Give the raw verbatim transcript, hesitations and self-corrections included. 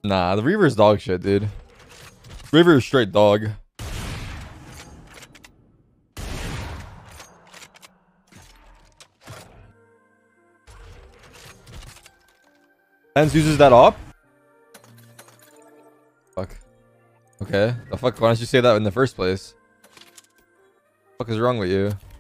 Nah, the Reaver's dog shit, dude. Reaver is straight dog. TenZ uses that op? Fuck. Okay. The fuck? Why don't you say that in the first place? What the fuck is wrong with you?